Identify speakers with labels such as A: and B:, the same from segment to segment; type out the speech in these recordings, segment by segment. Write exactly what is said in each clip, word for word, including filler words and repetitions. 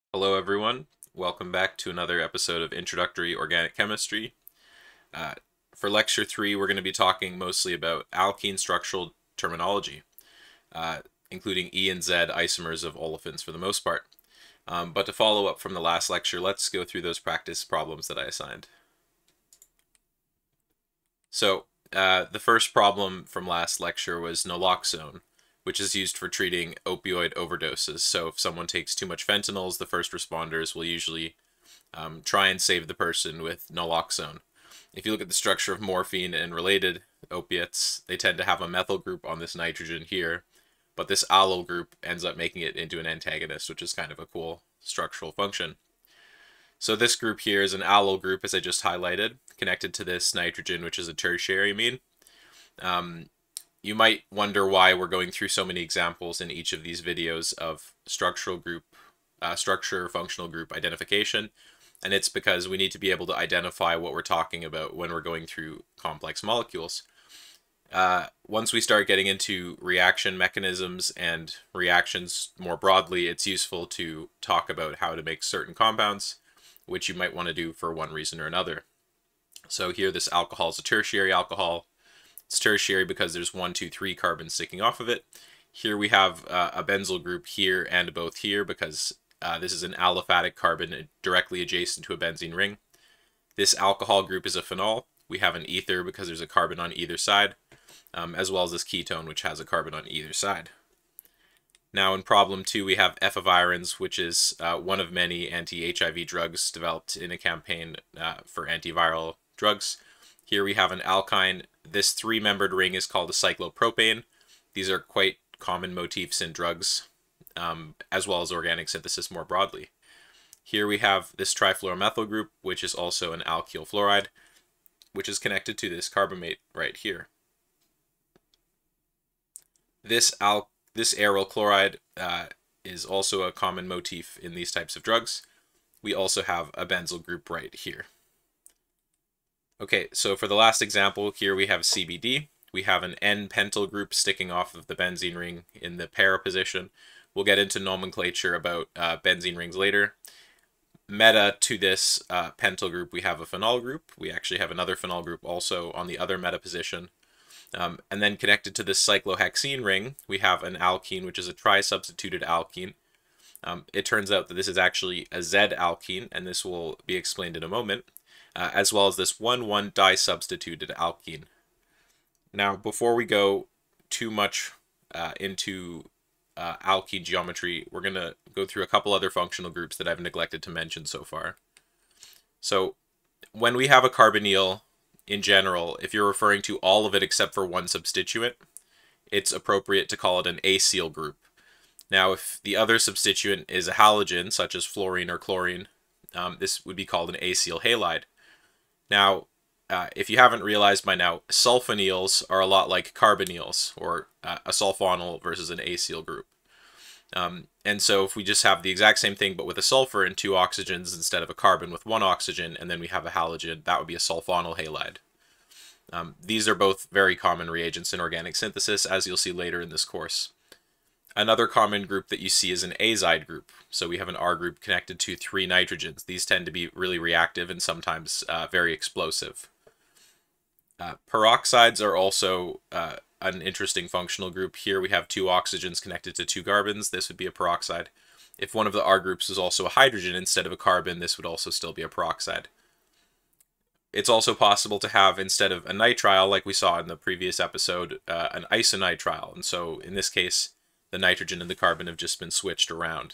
A: Hello everyone, welcome back to another episode of Introductory Organic Chemistry. Uh, for lecture three, we're going to be talking mostly about alkene structural terminology, uh, including E and Z isomers of olefins for the most part. Um, but to follow up from the last lecture, let's go through those practice problems that I assigned. So, uh, the first problem from last lecture was naloxone, which is used for treating opioid overdoses. So if someone takes too much fentanyls, the first responders will usually um, try and save the person with naloxone. If you look at the structure of morphine and related opiates, they tend to have a methyl group on this nitrogen here, but this allyl group ends up making it into an antagonist, which is kind of a cool structural function. So this group here is an allyl group, as I just highlighted, connected to this nitrogen, which is a tertiary amine. Um, you might wonder why we're going through so many examples in each of these videos of structural group, uh, structure functional group identification. And it's because we need to be able to identify what we're talking about when we're going through complex molecules. Uh, once we start getting into reaction mechanisms and reactions more broadly, it's useful to talk about how to make certain compounds, which you might want to do for one reason or another. So here this alcohol is a tertiary alcohol. It's tertiary because there's one, two, three carbons sticking off of it. Here we have uh, a benzyl group here and both here because uh, this is an aliphatic carbon directly adjacent to a benzene ring. This alcohol group is a phenol. We have an ether because there's a carbon on either side, um, as well as this ketone, which has a carbon on either side. Now in problem two, we have Efavirenz, which is uh, one of many anti-H I V drugs developed in a campaign uh, for antiviral drugs. Here we have an alkyne. This three-membered ring is called a cyclopropane. These are quite common motifs in drugs, um, as well as organic synthesis more broadly. Here we have this trifluoromethyl group, which is also an alkyl fluoride, which is connected to this carbamate right here. This al this aryl chloride uh, is also a common motif in these types of drugs. We also have a benzyl group right here. Okay, so for the last example, here we have C B D. We have an N-pentyl group sticking off of the benzene ring in the para position. We'll get into nomenclature about uh, benzene rings later. Meta to this uh, pentyl group, we have a phenol group. We actually have another phenol group also on the other meta position. Um, and then connected to this cyclohexene ring, we have an alkene, which is a tri-substituted alkene. Um, it turns out that this is actually a Z alkene, and this will be explained in a moment. Uh, as well as this one one disubstituted alkene. Now, before we go too much uh, into uh, alkene geometry, we're going to go through a couple other functional groups that I've neglected to mention so far. So, when we have a carbonyl, in general, if you're referring to all of it except for one substituent, it's appropriate to call it an acyl group. Now, if the other substituent is a halogen, such as fluorine or chlorine, um, this would be called an acyl halide. Now, uh, if you haven't realized by now, sulfonyls are a lot like carbonyls, or uh, a sulfonyl versus an acyl group. Um, and so if we just have the exact same thing but with a sulfur and two oxygens instead of a carbon with one oxygen, and then we have a halogen, that would be a sulfonyl halide. Um, these are both very common reagents in organic synthesis, as you'll see later in this course. Another common group that you see is an azide group. So we have an R group connected to three nitrogens. These tend to be really reactive and sometimes uh, very explosive. Uh, peroxides are also uh, an interesting functional group. Here we have two oxygens connected to two carbons. This would be a peroxide. If one of the R groups was also a hydrogen instead of a carbon, this would also still be a peroxide. It's also possible to have, instead of a nitrile, like we saw in the previous episode, uh, an isonitrile. And so in this case, the nitrogen and the carbon have just been switched around.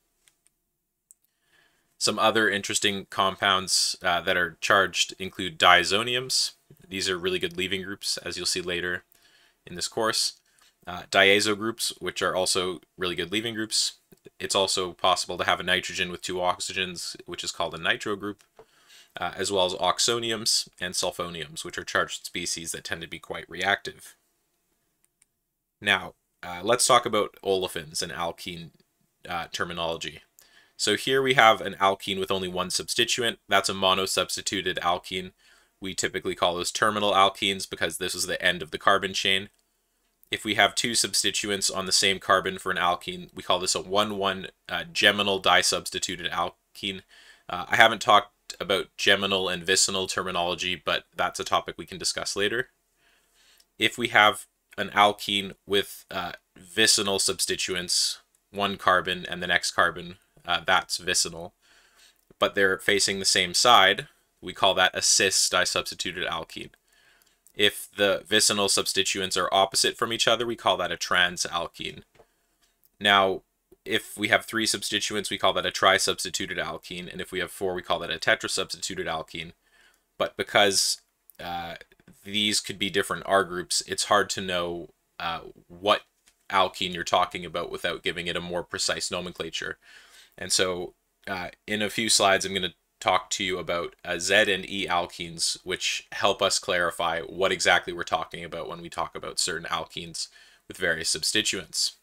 A: Some other interesting compounds uh, that are charged include diazoniums. These are really good leaving groups, as you'll see later in this course. Uh, diazo groups, which are also really good leaving groups. It's also possible to have a nitrogen with two oxygens, which is called a nitro group, uh, as well as oxoniums and sulfoniums, which are charged species that tend to be quite reactive. Now, Uh, let's talk about olefins and alkene uh, terminology. So here we have an alkene with only one substituent. That's a monosubstituted alkene. We typically call those terminal alkenes because this is the end of the carbon chain. If we have two substituents on the same carbon for an alkene, we call this a one one uh, geminal disubstituted alkene. Uh, I haven't talked about geminal and vicinal terminology, but that's a topic we can discuss later. If we have an alkene with uh, vicinal substituents, one carbon and the next carbon, uh, that's vicinal, but they're facing the same side, we call that a cis disubstituted alkene. If the vicinal substituents are opposite from each other, we call that a trans alkene. Now, if we have three substituents, we call that a trisubstituted alkene, and if we have four, we call that a tetrasubstituted alkene. But because uh, these could be different R groups, it's hard to know uh, what alkene you're talking about without giving it a more precise nomenclature. And so uh, in a few slides, I'm going to talk to you about uh, Z and E alkenes, which help us clarify what exactly we're talking about when we talk about certain alkenes with various substituents.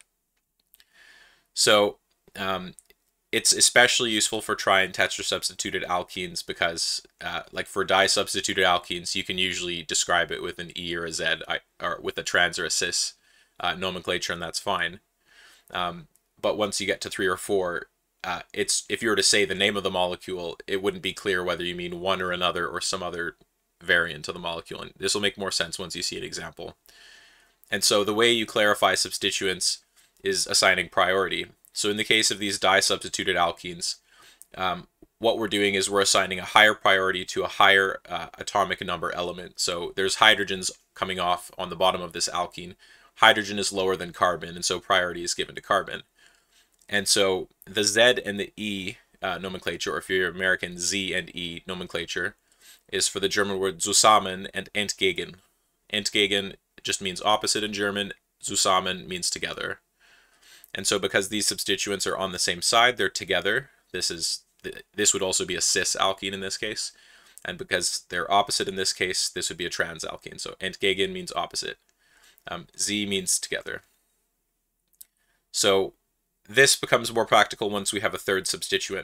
A: So um, it's especially useful for tri and tetrasubstituted alkenes because, uh, like for disubstituted alkenes, you can usually describe it with an E or a Z, or with a trans or a cis uh, nomenclature, and that's fine. Um, but once you get to three or four, Uh, it's if you were to say the name of the molecule, it wouldn't be clear whether you mean one or another or some other variant of the molecule. And this will make more sense once you see an example. And so the way you clarify substituents is assigning priority. So in the case of these disubstituted alkenes, um, what we're doing is we're assigning a higher priority to a higher uh, atomic number element. So there's hydrogens coming off on the bottom of this alkene. Hydrogen is lower than carbon, and so priority is given to carbon. And so the Z and the E uh, nomenclature, or if you're American, Z and E nomenclature, is for the German word zusammen and entgegen. Entgegen just means opposite in German. Zusammen means together. And so because these substituents are on the same side, they're together. This is this would also be a cis alkene in this case. And because they're opposite in this case, this would be a trans alkene. So entgegen means opposite. Um, Z means together. So this becomes more practical once we have a third substituent.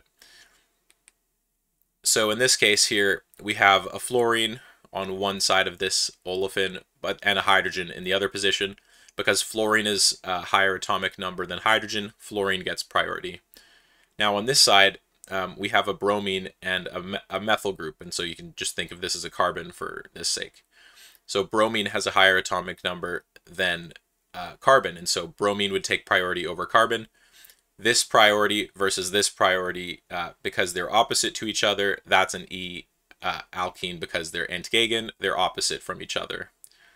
A: So in this case here, we have a fluorine on one side of this olefin, but and a hydrogen in the other position. Because fluorine is a higher atomic number than hydrogen, fluorine gets priority. Now on this side, um, we have a bromine and a, me a methyl group, and so you can just think of this as a carbon for this sake. So bromine has a higher atomic number than uh, carbon, and so bromine would take priority over carbon. This priority versus this priority, uh, because they're opposite to each other, that's an E uh, alkene because they're entgegen, they're opposite from each other.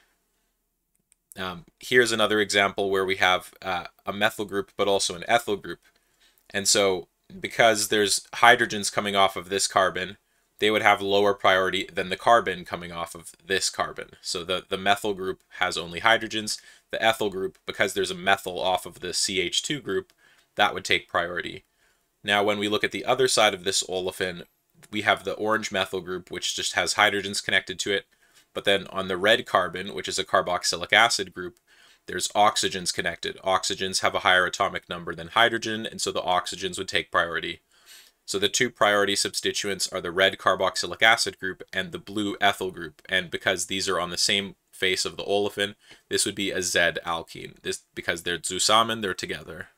A: Um, here's another example where we have uh, a methyl group but also an ethyl group. And so because there's hydrogens coming off of this carbon, they would have lower priority than the carbon coming off of this carbon. So the, the methyl group has only hydrogens. The ethyl group, because there's a methyl off of the C H two group, that would take priority. Now, when we look at the other side of this olefin, we have the orange methyl group, which just has hydrogens connected to it. But then on the red carbon, which is a carboxylic acid group, there's oxygens connected. Oxygens have a higher atomic number than hydrogen, and so the oxygens would take priority. So the two priority substituents are the red carboxylic acid group and the blue ethyl group. And because these are on the same face of the olefin, this would be a Z alkene. This because they're zusammen, they're together.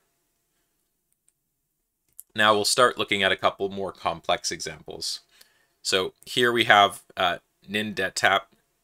A: Now we'll start looking at a couple more complex examples. So here we have uh, nintedanib,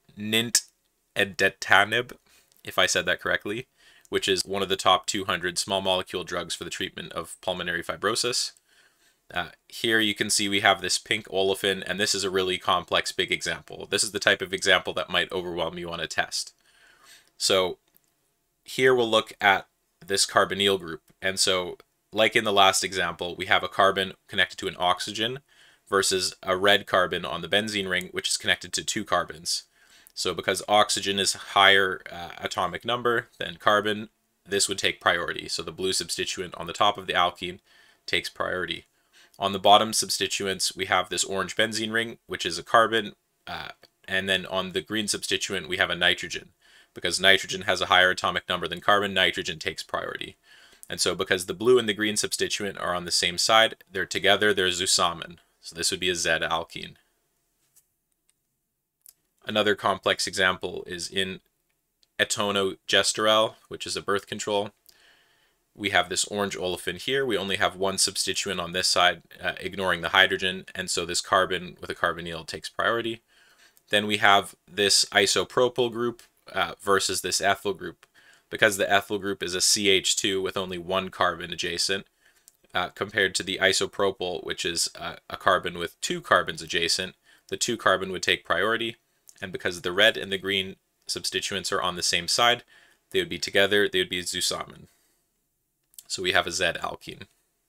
A: if I said that correctly, which is one of the top two hundred small molecule drugs for the treatment of pulmonary fibrosis. Uh, here you can see we have this pink olefin, and this is a really complex big example. This is the type of example that might overwhelm you on a test. So here we'll look at this carbonyl group, and so like in the last example, we have a carbon connected to an oxygen versus a red carbon on the benzene ring, which is connected to two carbons. So because oxygen is higher uh, atomic number than carbon, this would take priority. So the blue substituent on the top of the alkene takes priority. On the bottom substituents, we have this orange benzene ring, which is a carbon, uh, and then on the green substituent, we have a nitrogen. Because nitrogen has a higher atomic number than carbon, nitrogen takes priority. And so because the blue and the green substituent are on the same side, they're together, they're zusammen. So this would be a Z alkene. Another complex example is in etonogesterol, which is a birth control. We have this orange olefin here. We only have one substituent on this side, uh, ignoring the hydrogen, and so this carbon with a carbonyl takes priority. Then we have this isopropyl group uh, versus this ethyl group. Because the ethyl group is a C H two with only one carbon adjacent, uh, compared to the isopropyl, which is uh, a carbon with two carbons adjacent, the two carbon would take priority, and because the red and the green substituents are on the same side, they would be together, they would be zusammen. So we have a Z alkene.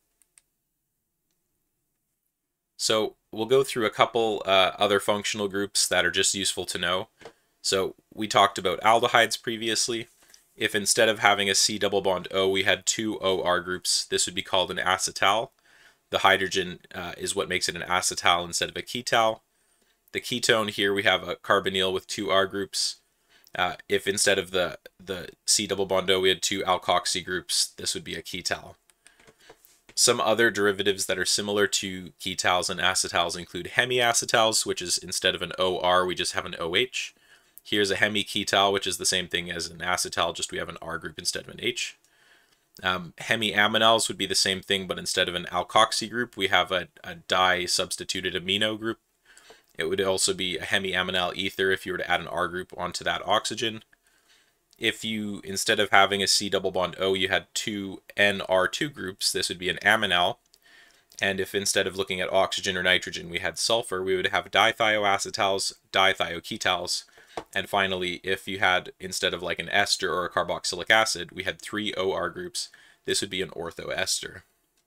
A: So we'll go through a couple uh, other functional groups that are just useful to know. So we talked about aldehydes previously. If instead of having a C double bond O, we had two O R groups, this would be called an acetal. The hydrogen uh, is what makes it an acetal instead of a ketal. The ketone here, we have a carbonyl with two R groups. Uh, if instead of the, the C double bond O, we had two alkoxy groups, this would be a ketal. Some other derivatives that are similar to ketals and acetals include hemiacetals, which is instead of an O R, we just have an O H. Here's a hemiketal, which is the same thing as an acetal, just we have an R group instead of an H. Um, hemiaminals would be the same thing, but instead of an alkoxy group, we have a, a di-substituted amino group. It would also be a hemiaminal ether if you were to add an R group onto that oxygen. If you, instead of having a C double bond O, you had two N R two groups, this would be an aminal. And if instead of looking at oxygen or nitrogen, we had sulfur, we would have dithioacetals, dithioketals. And finally, if you had, instead of like an ester or a carboxylic acid, we had three O R groups, this would be an orthoester.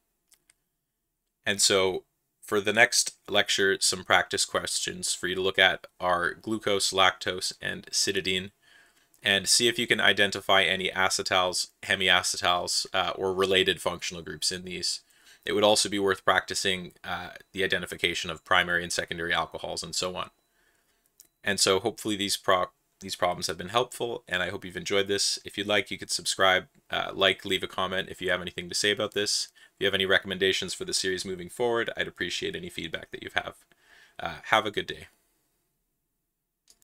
A: And so for the next lecture, some practice questions for you to look at are glucose, lactose, and cytidine, and see if you can identify any acetals, hemiacetals, uh, or related functional groups in these. It would also be worth practicing uh, the identification of primary and secondary alcohols and so on. And so hopefully these pro these problems have been helpful, and I hope you've enjoyed this. If you'd like, you could subscribe, uh, like, leave a comment if you have anything to say about this. If you have any recommendations for the series moving forward, I'd appreciate any feedback that you have. Uh, have a good day.